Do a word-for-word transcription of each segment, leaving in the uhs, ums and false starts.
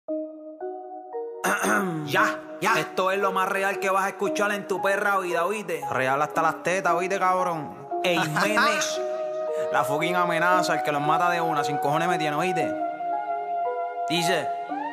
Ya, ya. Esto es lo más real que vas a escuchar en tu perra vida, ¿oíste? Real hasta las tetas, ¿oíste, cabrón? Ey, Menes. La fucking amenaza, el que los mata de una, sin cojones me tiene, ¿oíste? Dice: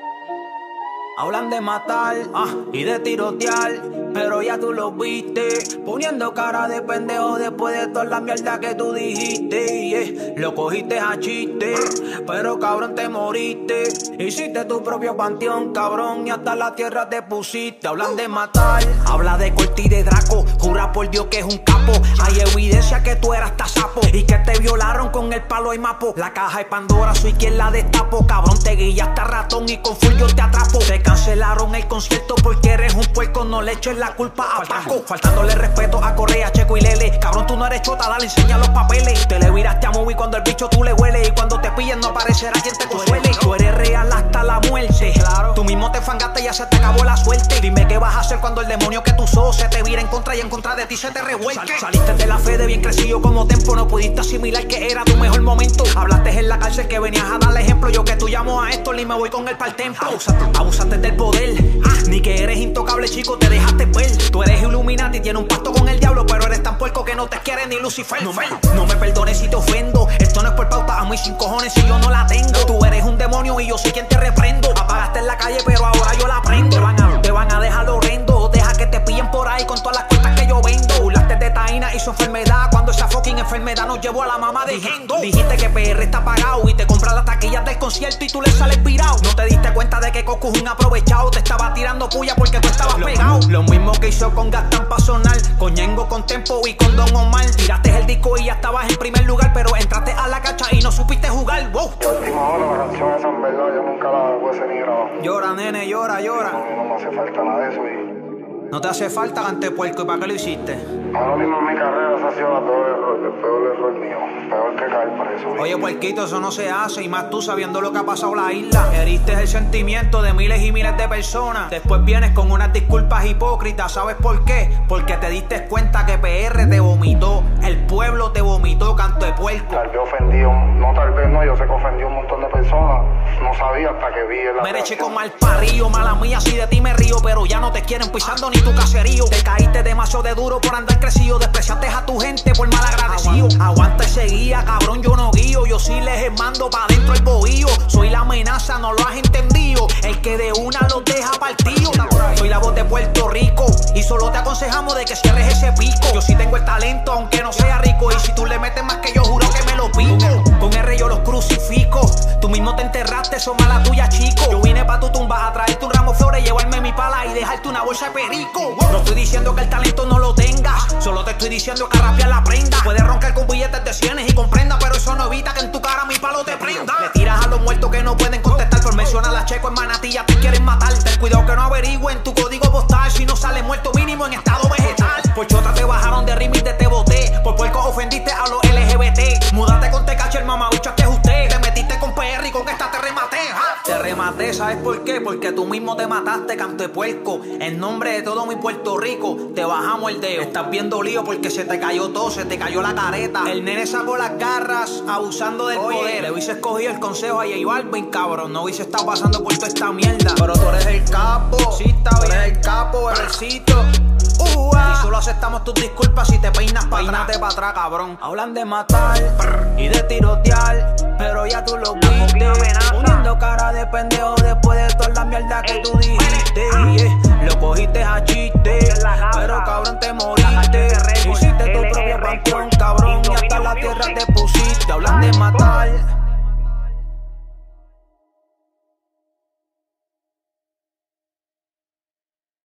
hablan de matar ah, y de tirotear, pero ya tú lo viste, poniendo cara de pendejo después de toda la mierda que tú dijiste. Yeah. Lo cogiste a chiste, pero cabrón te moriste. Hiciste tu propio panteón, cabrón, y hasta la tierra te pusiste. Hablan de matar, habla de Corti y de Draco, jura por Dios que es un capo. Hay evidencia que tú eras hasta sapo y que te violaron con el palo y mapo. La caja de Pandora, soy quien la destapo, cabrón, te guillaste a ratón y con full yo te atrapo. Te cancelaron el concierto porque eres un puerco, no le eches la culpa a Paco. Faltándole respeto a Correa, Checo y Lele. Cabrón, tú no eres chota, dale, enseña los papeles. Te le viraste a Movie cuando el bicho tú le hueles, y cuando te pillen no aparecerá quien te consuele. Tú eres real hasta la muerte, claro. Tú mismo te fangaste y ya se te acabó la suerte. Dime qué vas a hacer cuando el demonio que tú sos se te vira en contra y en contra de ti se te revuelque. Sal saliste de la fe de bien crecido como tempo, no pudiste asimilar que era tu mejor momento. Hablaste en la cárcel que venías a darle ejemplo. Yo que tú llamo a esto y me voy con él pa'l templo. Abusaste, abusaste del poder, ah, ni que eres intocable, chico, te dejaste ver. Tú eres Illuminati, tienes un pacto con el diablo, pero eres tan puerco que no te quiere ni Lucifer. No me, no me perdones si te ofendo, esto no es por pauta, a mí sin cojones si yo no la tengo. Tú eres un demonio y yo soy quien te reprendo. Apagaste en la calle pero ahora yo la prendo. Te van a, te van a dejar horrendo, deja que te pillen por ahí con todas las cosas que yo vendo. Burlaste de Taína y su enfermedad, cuando esa fucking enfermedad nos llevó a la mamá de Gendo. Dijiste que P R está pagado y te compras las taquillas del concierto y tú le sales virado. No te diste cuenta de que Coco es un aprovechado, te estaba tirando puya porque tú estabas lo, pegado. Lo mismo que hizo con Gastán pa' sonar, con Ñengo, con Tempo y con Don Omar. Tiraste el disco y ya estabas en primer lugar, pero entraste a la cancha y no supiste jugar. Wow. Y última hora, la canción esa en verdad yo nunca la hubiese ni grabado. Llora, nene, llora, llora. No, no me hace falta nada de eso y... No te hace falta, cantepuerco, ¿y para qué lo hiciste? Ahora mismo en mi carrera esa ha sido la peor error, el peor error mío. Peor que caer preso. Oye, puerquito, eso no se hace, y más tú sabiendo lo que ha pasado en la isla. Heriste el sentimiento de miles y miles de personas. Después vienes con unas disculpas hipócritas, ¿sabes por qué? Porque te diste cuenta que P R te vomitó, el pueblo te vomitó, canto de puerco. Tal vez ofendí, un, no tal vez no, yo sé que ofendí a un montón de personas. No sabía hasta que vi el... Mereche con mal parrillo, mala mía, si de ti me río, pero ya no te quieren pisando ni tu caserío. Te caíste demasiado de duro por andar crecido, despreciaste a tu gente por mal agradecido. Aguanta y seguía, cabrón, yo no guío, yo sí les mando pa' dentro el bohío. Soy la amenaza, no lo has entendido, el que de una los deja partido. Soy la voz de Puerto Rico y solo te aconsejamos de que cierres ese pico. Yo sí tengo el talento, aunque no sea rico, y si tú le metes más que yo, juro que me lo pico. Con R yo los crucifico, tú mismo te enterraste, son mala tuya, chico. Yo vine pa' tu tumba a traerte un ramo de flores, llevarme mi pala y dejarte una bolsa de perico. No estoy diciendo que el talento no lo tengas, solo te estoy diciendo que a rapear la prenda. Puedes roncar con billetes de cienes y comprenda, pero eso no evita que en tu cara mi palo te prenda. Le tiras a los muertos que no pueden contestar por mencionar a Checo en Manatilla, te quieren matar. Ten cuidado que no averigüen tu código postal, si no sale muerto mínimo en estado vegetal. Por chota te bajaron de ritmo y te, te boté, por puerco ofendiste a los L G B T. Mudaste con Tecache, el mamabicho que es usted. Te metiste con P R y con esta te rematé, ¿ja? Te rematé, ¿sabes por qué? Porque tú mismo te mataste, canto de puerco. En nombre de todo mi Puerto Rico, te bajamos el dedo. Estás bien dolido porque se te cayó todo, se te cayó la careta. El nene sacó las garras, abusando del Oye, poder. Le hubiese escogido el consejo a J Balvin, cabrón. No hubiese estado pasando por toda esta mierda. Pero tú eres el capo, sí, está bien. Tú eres el capo, bebecito. Uh, ah. Y solo aceptamos tus disculpas si te peinas pa' atrás. pa' atrás, cabrón. Hablan de matar y de tirotear, pero ya tú lo viste, poniendo cara de pendejo después de toda la mierda que tú dijiste. Yeah. Lo cogiste a chiste, pero cabrón te moriste. Hiciste tu propio panteón, cabrón, y hasta la tierra te pusiste. Hablan de matar